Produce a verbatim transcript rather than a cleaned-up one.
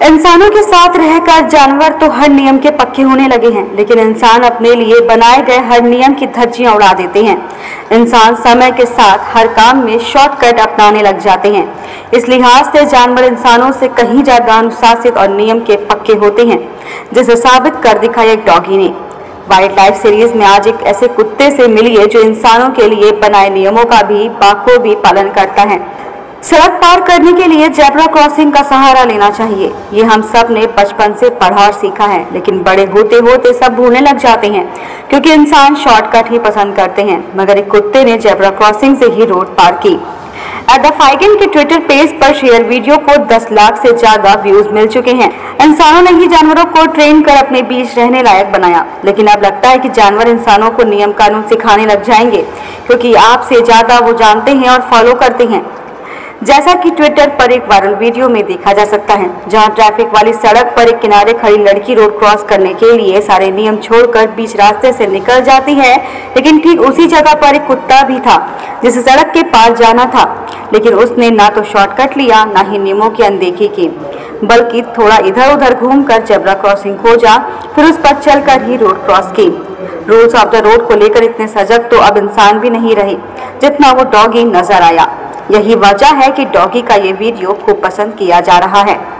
इंसानों के साथ रहकर जानवर तो हर नियम के पक्के होने लगे हैं, लेकिन इंसान अपने लिए बनाए गए हर नियम की धज्जियां उड़ा देते हैं। इंसान समय के साथ हर काम में शॉर्टकट अपनाने लग जाते हैं। इस लिहाज से जानवर इंसानों से कहीं ज्यादा अनुशासित और नियम के पक्के होते हैं, जिसे साबित कर दिखाया एक डॉगी ने। वाइल्ड लाइफ सीरीज में आज एक ऐसे कुत्ते से मिलिए जो इंसानों के लिए बनाए नियमों का भी बाखूबी पालन करता है। सड़क पार करने के लिए जेब्रा क्रॉसिंग का सहारा लेना चाहिए, ये हम सब ने बचपन से पढ़ा और सीखा है, लेकिन बड़े होते होते सब भूलने लग जाते हैं क्योंकि इंसान शॉर्टकट ही पसंद करते हैं। मगर एक कुत्ते ने जेब्रा क्रॉसिंग से ही रोड पार की। एट द फाइगन के ट्विटर पेज पर शेयर वीडियो को दस लाख से ज्यादा व्यूज मिल चुके हैं। इंसानों ने ही जानवरों को ट्रेन कर अपने बीच रहने लायक बनाया, लेकिन अब लगता है कि जानवर इंसानों को नियम कानून सिखाने लग जाएंगे क्योंकि आपसे ज्यादा वो जानते हैं और फॉलो करते हैं। जैसा कि ट्विटर पर एक वायरल वीडियो में देखा जा सकता है, जहां ट्रैफिक वाली सड़क पर एक किनारे खड़ी लड़की रोड क्रॉस करने के लिए सारे नियम छोड़कर बीच रास्ते से निकल जाती है, लेकिन ठीक उसी जगह पर एक कुत्ता भी था जिसे सड़क के पार जाना था, लेकिन उसने ना तो शॉर्टकट लिया ना ही नियमों की अनदेखी की, बल्कि थोड़ा इधर उधर घूमकर जेब्रा क्रॉसिंग खोजा, फिर उस पर चलकर ही रोड क्रॉस की। रूल्स ऑफ द रोड को लेकर इतने सजग तो अब इंसान भी नहीं रहे जितना वो डॉगी नजर आया। यही वजह है कि डॉगी का ये वीडियो खूब पसंद किया जा रहा है।